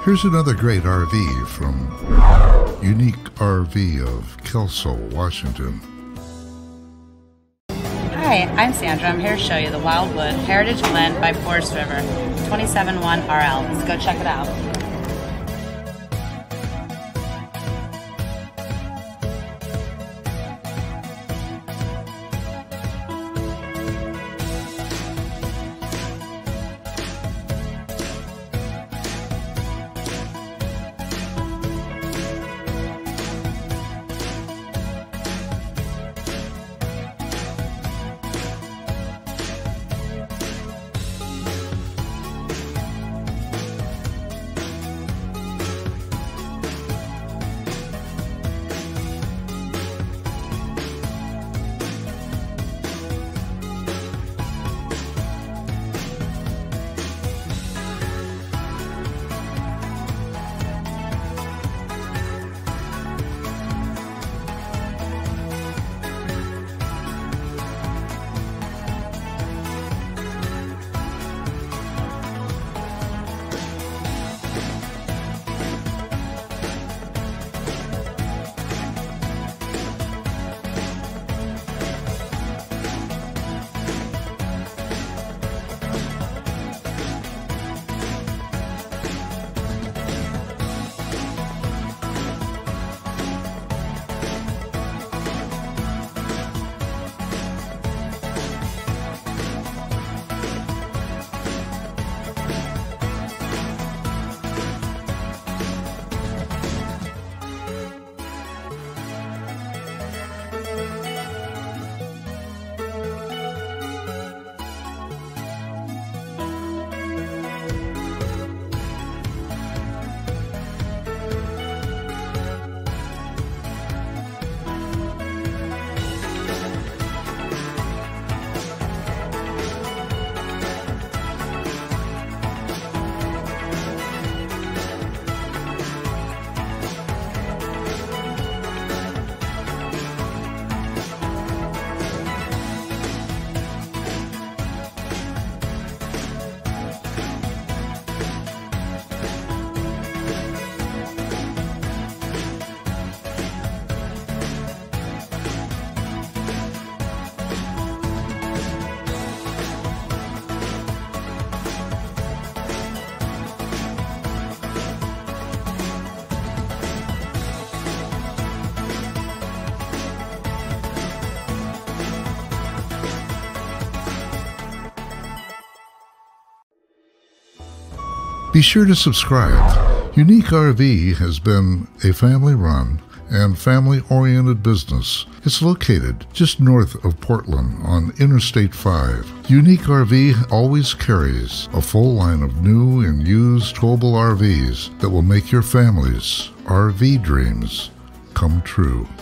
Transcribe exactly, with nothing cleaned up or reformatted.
Here's another great R V from Uneek R V of Kelso, Washington. Hi, I'm Sandra. I'm here to show you the Wildwood Heritage Glen by Forest River, two seven one R L. Let's go check it out. Be sure to subscribe. Uneek R V has been a family-run and family-oriented business. It's located just north of Portland on Interstate five. Uneek R V always carries a full line of new and used towable R Vs that will make your family's R V dreams come true.